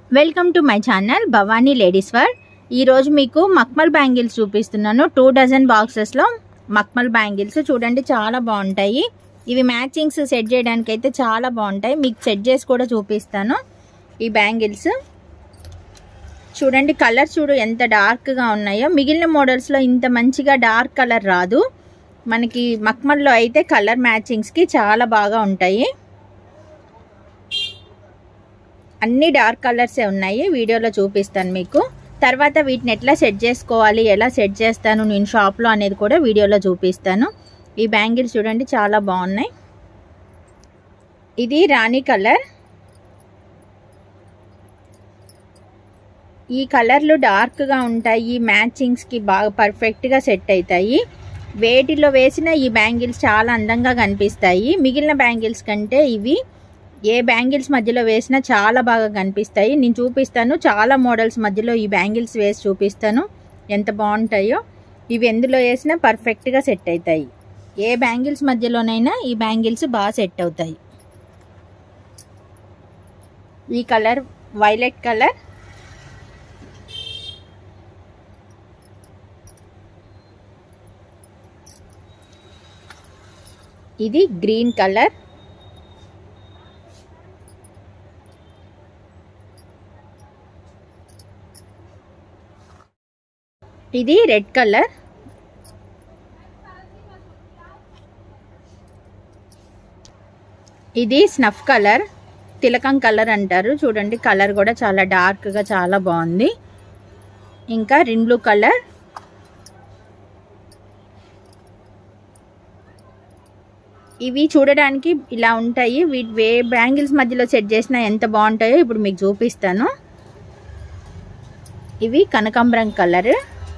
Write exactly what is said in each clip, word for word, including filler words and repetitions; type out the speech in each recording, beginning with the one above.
Welcome to my channel Bhavani ladies wear. ఈరోజు మీకు మక్మల్ బ్యాంగిల్స్ చూపిస్తున్నాను. టూ డజన్ బాక్సెస్లో మక్మల్ బ్యాంగిల్స్ చూడండి, చాలా బాగుంటాయి. ఇవి మ్యాచింగ్స్ సెట్ చేయడానికి అయితే చాలా బాగుంటాయి. మీకు సెట్ చేసి కూడా చూపిస్తాను. ఈ బ్యాంగిల్స్ చూడండి, కలర్ చూడు ఎంత డార్క్గా ఉన్నాయో. మిగిలిన మోడల్స్లో ఇంత మంచిగా డార్క్ కలర్ రాదు. మనకి మక్మల్లో అయితే కలర్ మ్యాచింగ్స్కి చాలా బాగా ఉంటాయి. అన్ని డార్క్ కలర్సే ఉన్నాయి. వీడియోలో చూపిస్తాను మీకు. తర్వాత వీటిని ఎట్లా సెట్ చేసుకోవాలి, ఎలా సెట్ చేస్తాను నేను షాప్లో అనేది కూడా వీడియోలో చూపిస్తాను. ఈ బ్యాంగిల్స్ చూడండి, చాలా బాగున్నాయి. ఇది రాణి కలర్. ఈ కలర్లు డార్క్గా ఉంటాయి, మ్యాచింగ్స్కి బాగా పర్ఫెక్ట్గా సెట్ అవుతాయి. వేటిలో వేసిన ఈ బ్యాంగిల్స్ చాలా అందంగా కనిపిస్తాయి. మిగిలిన బ్యాంగిల్స్ కంటే ఇవి ఏ బ్యాంగిల్స్ మధ్యలో వేసినా చాలా బాగా కనిపిస్తాయి. నేను చూపిస్తాను, చాలా మోడల్స్ మధ్యలో ఈ బ్యాంగిల్స్ వేసి చూపిస్తాను ఎంత బాగుంటాయో. ఇవి ఎందులో వేసినా పర్ఫెక్ట్గా సెట్ అవుతాయి. ఏ బ్యాంగిల్స్ మధ్యలోనైనా ఈ బ్యాంగిల్స్ బాగా సెట్ అవుతాయి. ఈ కలర్ వైలెట్ కలర్, ఇది గ్రీన్ కలర్, ఇది రెడ్ కలర్, ఇది స్నఫ్ కలర్, తిలకం కలర్ అంటారు. చూడండి, కలర్ కూడా చాలా డార్క్గా చాలా బాగుంది. ఇంకా రిన్ బ్లూ కలర్, ఇవి చూడడానికి ఇలా ఉంటాయి. వీటి వే బ్యాంగిల్స్ మధ్యలో సెట్ చేసినా ఎంత బాగుంటాయో ఇప్పుడు మీకు చూపిస్తాను. ఇవి కనకాంబరం కలర్.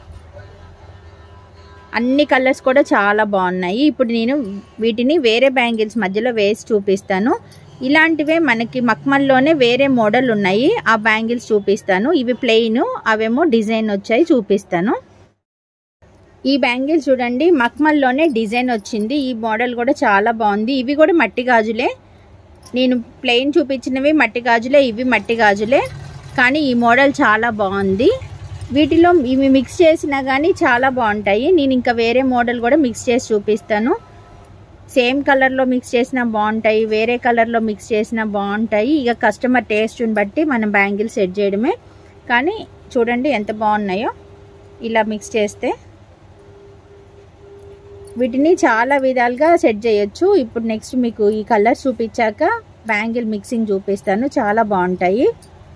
అన్ని కలర్స్ కూడా చాలా బాగున్నాయి. ఇప్పుడు నేను వీటిని వేరే బ్యాంగిల్స్ మధ్యలో వేసి చూపిస్తాను. ఇలాంటివే మనకి మక్మల్లోనే వేరే మోడల్ ఉన్నాయి, ఆ బ్యాంగిల్స్ చూపిస్తాను. ఇవి ప్లెయిన్, అవేమో డిజైన్ వచ్చాయి, చూపిస్తాను. ఈ బ్యాంగిల్స్ చూడండి, మక్మల్లోనే డిజైన్ వచ్చింది. ఈ మోడల్ కూడా చాలా బాగుంది. ఇవి కూడా మట్టి గాజులే. నేను ప్లెయిన్ చూపించినవి మట్టి గాజులే, ఇవి మట్టి గాజులే. కానీ ఈ మోడల్ చాలా బాగుంది. వీటిలో ఇవి మిక్స్ చేసినా కానీ చాలా బాగుంటాయి. నేను ఇంకా వేరే మోడల్ కూడా మిక్స్ చేసి చూపిస్తాను. సేమ్ కలర్లో మిక్స్ చేసినా బాగుంటాయి, వేరే కలర్లో మిక్స్ చేసినా బాగుంటాయి. ఇక కస్టమర్ టేస్ట్ని బట్టి మనం బ్యాంగిల్ సెట్ చేయడమే. కానీ చూడండి ఎంత బాగున్నాయో ఇలా మిక్స్ చేస్తే. వీటిని చాలా విధాలుగా సెట్ చేయొచ్చు. ఇప్పుడు నెక్స్ట్ మీకు ఈ కలర్ చూపించాక బ్యాంగిల్ మిక్సింగ్ చూపిస్తాను. చాలా బాగుంటాయి.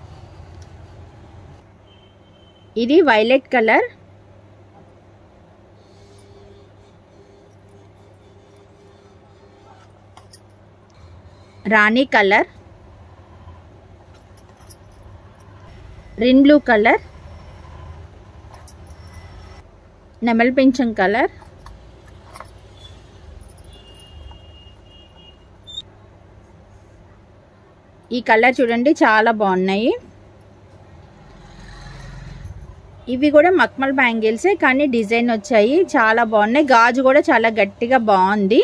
ఇది వైలెట్ కలర్, రాణి కలర్, రిన్ బ్లూ కలర్, నెమల్ పింఛం కలర్, ఈ కలర్ చూడండి చాలా బాగున్నాయి. ఇవి కూడా మక్మల్ బ్యాంగిల్సే, కానీ డిజైన్ వచ్చాయి, చాలా బాగున్నాయి. గాజు కూడా చాలా గట్టిగా బాగుంది.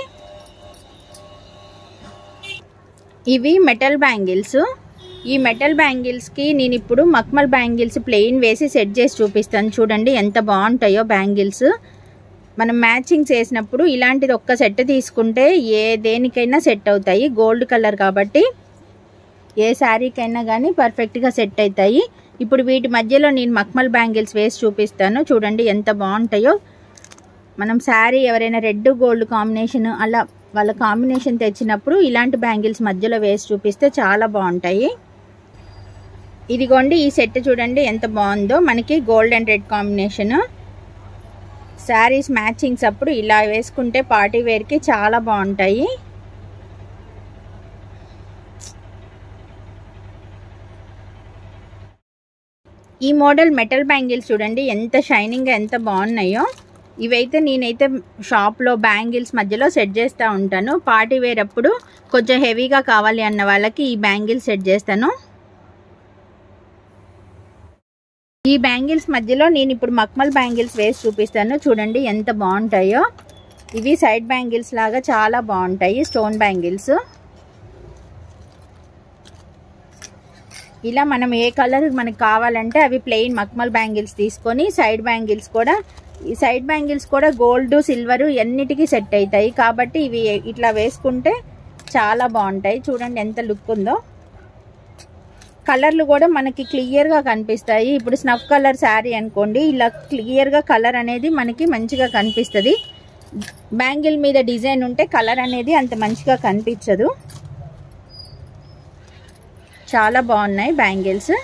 ఇవి మెటల్ బ్యాంగిల్స్. ఈ మెటల్ బ్యాంగిల్స్కి నేను ఇప్పుడు మక్మల్ బ్యాంగిల్స్ ప్లెయిన్ వేసి సెట్ చేసి చూపిస్తాను. చూడండి ఎంత బాగుంటాయో బ్యాంగిల్స్. మనం మ్యాచింగ్ చేసినప్పుడు ఇలాంటిది ఒక్క సెట్ తీసుకుంటే ఏ దేనికైనా సెట్ అవుతాయి. గోల్డ్ కలర్ కాబట్టి ఏ శారీకైనా కానీ పర్ఫెక్ట్గా సెట్ అవుతాయి. ఇప్పుడు వీటి మధ్యలో నేను మక్మల్ బ్యాంగిల్స్ వేసి చూపిస్తాను. చూడండి ఎంత బాగుంటాయో. మనం శారీ ఎవరైనా రెడ్ గోల్డ్ కాంబినేషన్ అలా వాళ్ళ కాంబినేషన్ తెచ్చినప్పుడు ఇలాంటి బ్యాంగిల్స్ మధ్యలో వేసి చూపిస్తే చాలా బాగుంటాయి. ఇదిగోండి, ఈ సెట్ చూడండి ఎంత బాగుందో. మనకి gold and red combination saris matchings అప్పుడు ఇలా వేసుకుంటే పార్టీ వేర్కి చాలా బాగుంటాయి. ఈ మోడల్ మెటల్ బ్యాంగిల్స్ చూడండి ఎంత షైనింగ్గా ఎంత బాగున్నాయో. ఇవైతే నేనైతే షాప్లో బ్యాంగిల్స్ మధ్యలో సెట్ చేస్తూ ఉంటాను. పార్టీ వేర్ అప్పుడు కొంచెం హెవీగా కావాలి అన్న వాళ్ళకి ఈ బ్యాంగిల్స్ సెట్ చేస్తాను. ఈ బ్యాంగిల్స్ మధ్యలో నేను ఇప్పుడు మక్మల్ బ్యాంగిల్స్ వేసి చూపిస్తాను. చూడండి ఎంత బాగుంటాయో. ఇవి సైడ్ బ్యాంగిల్స్ లాగా చాలా బాగుంటాయి, స్టోన్ బ్యాంగిల్స్. ఇలా మనం ఏ కలర్ మనకు కావాలంటే అవి ప్లెయిన్ మక్మల్ బ్యాంగిల్స్ తీసుకొని సైడ్ బ్యాంగిల్స్ కూడా ఈ సైడ్ బ్యాంగిల్స్ కూడా గోల్డ్ సిల్వర్ అన్నిటికీ సెట్ అవుతాయి కాబట్టి ఇవి ఇట్లా వేసుకుంటే చాలా బాగుంటాయి. చూడండి ఎంత లుక్ ఉందో. కలర్లు కూడా మనకి క్లియర్గా కనిపిస్తాయి. ఇప్పుడు స్నఫ్ కలర్ శారీ అనుకోండి, ఇలా క్లియర్గా కలర్ అనేది మనకి మంచిగా కనిపిస్తుంది. బ్యాంగిల్ మీద డిజైన్ ఉంటే కలర్ అనేది అంత మంచిగా కనిపించదు. చాలా బాగున్నాయి బ్యాంగిల్స్.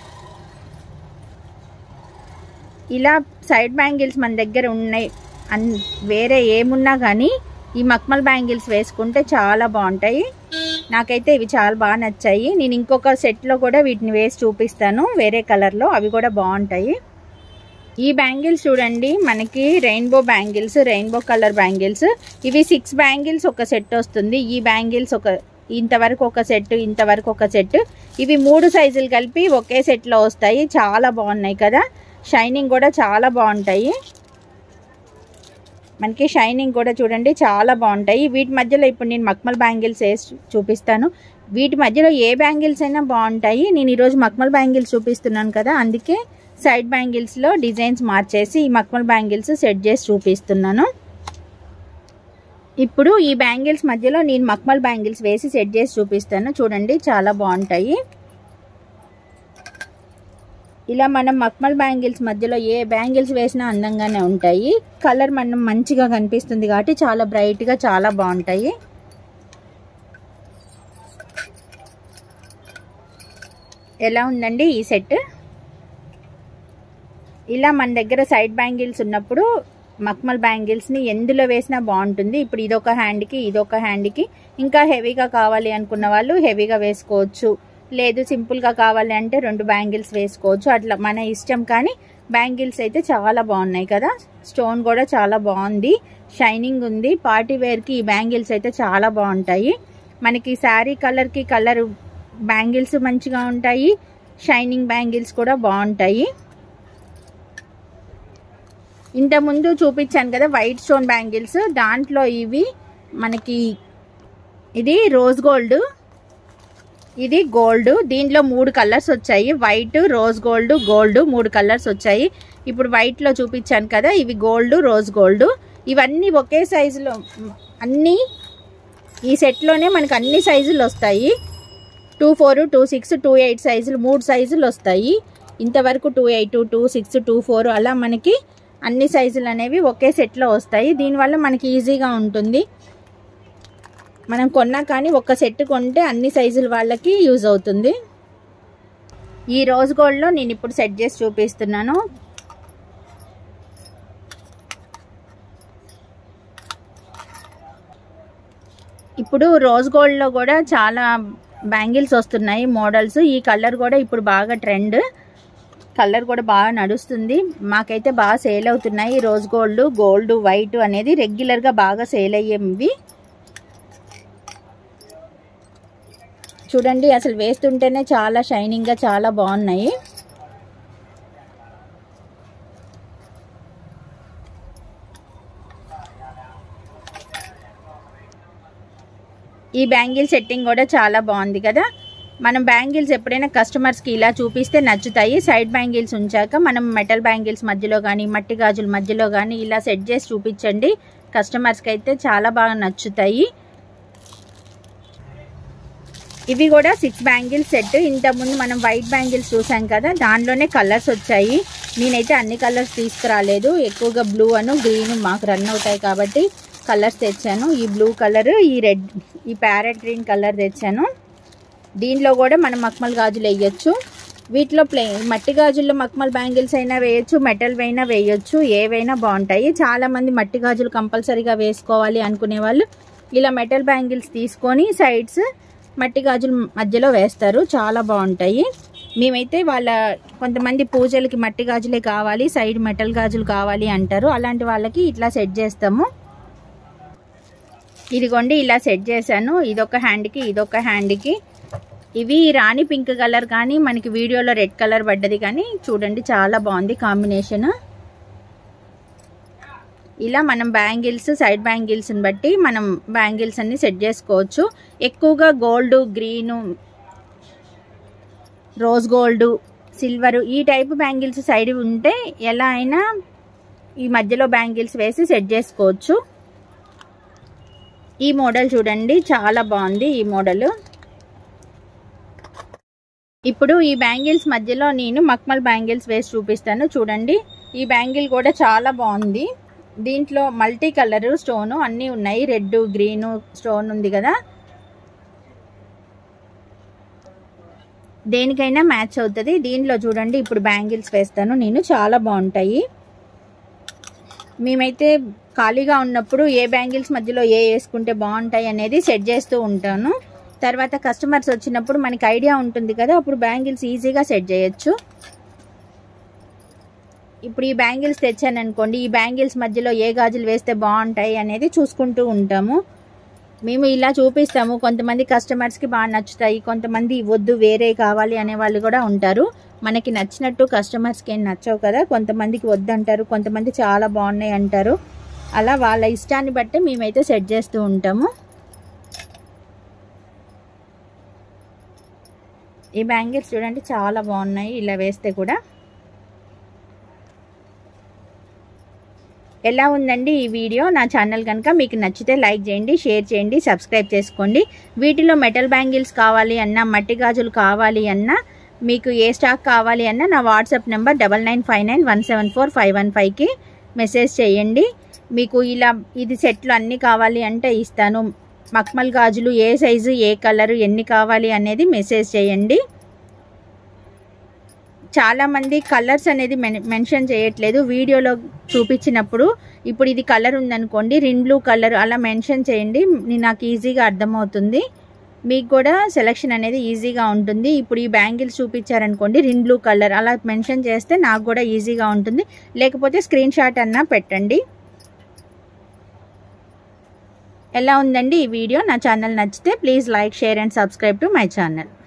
ఇలా సైడ్ బ్యాంగిల్స్ మన దగ్గర ఉన్నాయి అన్ వేరే ఏమున్నా కానీ ఈ మక్మల్ బ్యాంగిల్స్ వేసుకుంటే చాలా బాగుంటాయి. నాకైతే ఇవి చాలా బాగా నచ్చాయి. నేను ఇంకొక సెట్లో కూడా వీటిని వేసి చూపిస్తాను వేరే కలర్లో, అవి కూడా బాగుంటాయి. ఈ బ్యాంగిల్స్ చూడండి మనకి rainbow bangles, rainbow colour bangles. ఇవి సిక్స్ బ్యాంగిల్స్ ఒక సెట్ వస్తుంది. ఈ బ్యాంగిల్స్ ఒక ఇంతవరకు ఒక సెట్, ఇంతవరకు ఒక సెట్. ఇవి మూడు సైజులు కలిపి ఒకే సెట్లో వస్తాయి. చాలా బాగున్నాయి కదా. షైనింగ్ కూడా చాలా బాగుంటాయి. మనకి షైనింగ్ కూడా చూడండి చాలా బాగుంటాయి. వీటి మధ్యలో ఇప్పుడు నేను మక్మల్ బ్యాంగిల్స్ వేసి చూపిస్తాను. వీటి మధ్యలో ఏ బ్యాంగిల్స్ అయినా బాగుంటాయి. నేను ఈరోజు మక్మల్ బ్యాంగిల్స్ చూపిస్తున్నాను కదా, అందుకే సైడ్ బ్యాంగిల్స్లో డిజైన్స్ మార్చేసి ఈ మక్మల్ బ్యాంగిల్స్ సెట్ చేసి చూపిస్తున్నాను. ఇప్పుడు ఈ బ్యాంగిల్స్ మధ్యలో నేను మక్మల్ బ్యాంగిల్స్ వేసి సెట్ చేసి చూపిస్తాను. చూడండి చాలా బాగుంటాయి. ఇలా మనం మక్మల్ బ్యాంగిల్స్ మధ్యలో ఏ బ్యాంగిల్స్ వేసినా అందంగానే ఉంటాయి. కలర్ మనం మంచిగా కనిపిస్తుంది కాబట్టి చాలా బ్రైట్గా చాలా బాగుంటాయి. ఎలా ఉందండి ఈ సెట్? ఇలా మన దగ్గర సైడ్ బ్యాంగిల్స్ ఉన్నప్పుడు మక్మల్ బ్యాంగిల్స్ని ఎందులో వేసినా బాగుంటుంది. ఇప్పుడు ఇదొక హ్యాండ్కి ఇదొక హ్యాండ్కి ఇంకా హెవీగా కావాలి అనుకున్న వాళ్ళు హెవీగా వేసుకోవచ్చు, లేదు సింపుల్గా కావాలి అంటే రెండు బ్యాంగిల్స్ వేసుకోవచ్చు. అట్లా మన ఇష్టం. కానీ బ్యాంగిల్స్ అయితే చాలా బాగున్నాయి కదా. స్టోన్ కూడా చాలా బాగుంది, షైనింగ్ ఉంది. పార్టీ వేర్కి ఈ బ్యాంగిల్స్ అయితే చాలా బాగుంటాయి. మనకి శారీ కలర్కి కలర్ బ్యాంగిల్స్ మంచిగా ఉంటాయి, షైనింగ్ బ్యాంగిల్స్ కూడా బాగుంటాయి. ఇంతకుముందు చూపించాను కదా వైట్ స్టోన్ బ్యాంగిల్స్, దాంట్లో ఇవి మనకి ఇది రోజ్ గోల్డ్, ఇది గోల్డ్. దీంట్లో మూడు కలర్స్ వచ్చాయి, వైట్, రోజ్ గోల్డ్, గోల్డ్, మూడు కలర్స్ వచ్చాయి. ఇప్పుడు వైట్లో చూపించాను కదా, ఇవి గోల్డ్, రోజ్ గోల్డ్. ఇవన్నీ ఒకే సైజులో అన్నీ ఈ సెట్లోనే మనకు అన్ని సైజులు వస్తాయి. Two four two six two eight సైజులు మూడు సైజులు వస్తాయి. ఇంతవరకు two eight two six two four అలా మనకి అన్ని సైజులు అనేవి ఒకే సెట్లో వస్తాయి. దీనివల్ల మనకి ఈజీగా ఉంటుంది. మనం కొన్నా కానీ ఒక సెట్ కొంటే అన్ని సైజుల వాళ్ళకి యూజ్ అవుతుంది. ఈ రోజ్ గోల్డ్లో నేను ఇప్పుడు సెట్ చేసి చూపిస్తున్నాను. ఇప్పుడు రోజ్ గోల్డ్లో కూడా చాలా బ్యాంగిల్స్ వస్తున్నాయి మోడల్స్. ఈ కలర్ కూడా ఇప్పుడు బాగా ట్రెండ్, కలర్ కూడా బాగా నడుస్తుంది. మాకైతే బాగా సేల్ అవుతున్నాయి. రోజ్ గోల్డ్, గోల్డ్, వైట్ అనేది రెగ్యులర్గా బాగా సేల్ అయ్యేవి. చూడండి అసలు వేస్తుంటేనే చాలా షైనింగ్గా చాలా బాగున్నాయి. ఈ బ్యాంగిల్ సెట్టింగ్ కూడా చాలా బాగుంది కదా. మనం బ్యాంగిల్స్ ఎప్పుడైనా కస్టమర్స్కి ఇలా చూపిస్తే నచ్చుతాయి. సైడ్ బ్యాంగిల్స్ ఉంచాక మనం మెటల్ బ్యాంగిల్స్ మధ్యలో కానీ మట్టి గాజుల మధ్యలో కానీ ఇలా సెట్ చేసి చూపించండి. కస్టమర్స్కి అయితే చాలా బాగా నచ్చుతాయి. ఇవి కూడా సిక్స్ బ్యాంగిల్స్ సెట్. ఇంతకుముందు మనం వైట్ బ్యాంగిల్స్ చూసాం కదా, దానిలోనే కలర్స్ వచ్చాయి. నేనైతే అన్ని కలర్స్ తీసుకురాలేదు, ఎక్కువగా బ్లూ అను గ్రీన్ మాకు రన్ అవుతాయి కాబట్టి కలర్స్ తెచ్చాను. ఈ బ్లూ కలర్, ఈ రెడ్, ఈ ప్యారెట్ గ్రీన్ కలర్ తెచ్చాను. దీనిలో కూడా మనం మక్మల్ గాజులు వేయచ్చు. వీటిలో ప్లే మట్టి గాజుల్లో మక్మల్ బ్యాంగిల్స్ అయినా వేయచ్చు, మెటల్ అయినా వేయచ్చు, ఏవైనా బాగుంటాయి. చాలామంది మట్టి గాజులు కంపల్సరీగా వేసుకోవాలి అనుకునే వాళ్ళు ఇలా మెటల్ బ్యాంగిల్స్ తీసుకొని సైడ్స్ మట్టి గాజుల మధ్యలో వేస్తారు, చాలా బాగుంటాయి. మేమైతే వాళ్ళ కొంతమంది పూజలకి మట్టి గాజులే కావాలి, సైడ్ మెటల్ గాజులు కావాలి అంటారు. అలాంటి వాళ్ళకి ఇట్లా సెట్ చేస్తాము. ఇదిగోండి ఇలా సెట్ చేశాను. ఇదొక హ్యాండ్కి ఇదొక హ్యాండ్కి. ఇవి రాణి పింక్ కలర్ కానీ మనకి వీడియోలో రెడ్ కలర్ పడ్డది కానీ చూడండి చాలా బాగుంది కాంబినేషన్. ఇలా మనం బ్యాంగిల్స్ సైడ్ బ్యాంగిల్స్ని బట్టి మనం బ్యాంగిల్స్ అన్ని సెట్ చేసుకోవచ్చు. ఎక్కువగా gold, green, rose gold, silver ఈ టైప్ బ్యాంగిల్స్ సైడ్ ఉంటే ఎలా అయినా ఈ మధ్యలో బ్యాంగిల్స్ వేసి సెట్ చేసుకోవచ్చు. ఈ మోడల్ చూడండి, చాలా బాగుంది ఈ మోడల్. ఇప్పుడు ఈ బ్యాంగిల్స్ మధ్యలో నేను మక్మల్ బ్యాంగిల్స్ వేసి చూపిస్తాను. చూడండి, ఈ బ్యాంగిల్ కూడా చాలా బాగుంది. దీంట్లో మల్టీ కలర్ స్టోను అన్నీ ఉన్నాయి. రెడ్, గ్రీన్ స్టోన్ ఉంది కదా, దేనికైనా మ్యాచ్ అవుతుంది. దీంట్లో చూడండి, ఇప్పుడు బ్యాంగిల్స్ వేస్తాను నేను, చాలా బాగుంటాయి. మేమైతే ఖాళీగా ఉన్నప్పుడు ఏ బ్యాంగిల్స్ మధ్యలో ఏ వేసుకుంటే బాగుంటాయి అనేది సెట్ చేస్తూ ఉంటాను. తర్వాత కస్టమర్స్ వచ్చినప్పుడు మనకి ఐడియా ఉంటుంది కదా, అప్పుడు బ్యాంగిల్స్ ఈజీగా సెట్ చేయొచ్చు. ఇప్పుడు ఈ బ్యాంగిల్స్ తెచ్చాను అనుకోండి, ఈ బ్యాంగిల్స్ మధ్యలో ఏ గాజులు వేస్తే బాగుంటాయి అనేది చూసుకుంటూ ఉంటాము. మేము ఇలా చూపిస్తాము. కొంతమంది కస్టమర్స్కి బాగా నచ్చుతాయి, కొంతమంది వద్దు వేరే కావాలి అనే వాళ్ళు కూడా ఉంటారు. మనకి నచ్చినట్టు కస్టమర్స్కి ఏం నచ్చవు కదా, కొంతమందికి వద్దంటారు, కొంతమంది చాలా బాగున్నాయి అంటారు. అలా వాళ్ళ ఇష్టాన్ని బట్టి మేమైతే సెట్ చేస్తూ ఉంటాము. ఈ బ్యాంగిల్స్ చూడండి, చాలా బాగున్నాయి ఇలా వేస్తే కూడా. ఎలా ఉందండి ఈ వీడియో? నా ఛానల్ కనుక మీకు నచ్చితే లైక్ చేయండి, షేర్ చేయండి, సబ్స్క్రైబ్ చేసుకోండి. వీటిలో మెటల్ బ్యాంగిల్స్ కావాలి అన్నా, మట్టి గాజులు కావాలి అన్నా, మీకు ఏ స్టాక్ కావాలి అన్నా నా WhatsApp number double nine five nine one seven four five one ఫైవ్కి మెసేజ్ చేయండి. మీకు ఇలా ఇది సెట్లు అన్నీ కావాలి అంటే ఇస్తాను. మక్మల్ గాజులు ఏ సైజు, ఏ కలరు, ఎన్ని కావాలి అనేది మెసేజ్ చేయండి. చాలామంది కలర్స్ అనేది మెన్షన్ చేయట్లేదు వీడియోలో చూపించినప్పుడు. ఇప్పుడు ఇది కలర్ ఉందనుకోండి, రిన్ బ్లూ కలర్ అలా మెన్షన్ చేయండి, నాకు ఈజీగా అర్థమవుతుంది. మీకు కూడా సెలెక్షన్ అనేది ఈజీగా ఉంటుంది. ఇప్పుడు ఈ బ్యాంగిల్స్ చూపించారనుకోండి, రిన్ బ్లూ కలర్ అలా మెన్షన్ చేస్తే నాకు కూడా ఈజీగా ఉంటుంది. లేకపోతే స్క్రీన్ షాట్ అన్నా పెట్టండి. ఎలా ఉందండి ఈ వీడియో? నా ఛానల్ నచ్చితే please like, share and subscribe to my channel.